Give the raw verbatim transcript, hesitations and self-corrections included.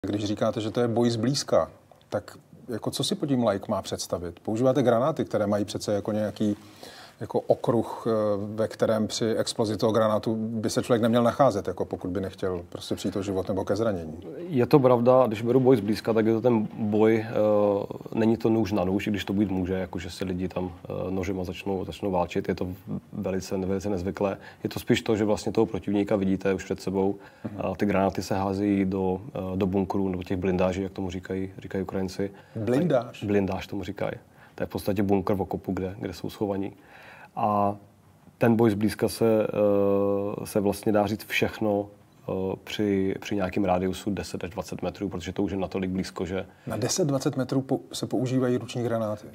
Když říkáte, že to je boj zblízka, tak jako co si pod tím laik má představit? Používáte granáty, které mají přece jako nějaký jako okruh, ve kterém při explozi toho granátu by se člověk neměl nacházet, jako pokud by nechtěl prostě přijít o život nebo ke zranění. Je to pravda, když beru boj zblízka, tak je to ten boj, uh, není to nůž na nůž, i když to být může, jakože se lidi tam uh, nožema začnou, začnou válčit, je to velice, velice nezvyklé. Je to spíš to, že vlastně toho protivníka vidíte už před sebou. Uh-huh. Uh, ty granáty se hází do, uh, do bunkrů nebo těch blindáží, jak tomu říkají, říkají Ukrajinci. Blindáž? Blindáž tomu říkají. To je v podstatě bunkr v okopu, kde, kde jsou schovaní. A ten boj zblízka se, se vlastně dá říct všechno při, při nějakém rádiusu deset až dvacet metrů, protože to už je natolik blízko, že... Na deset až dvacet metrů se používají ruční granáty?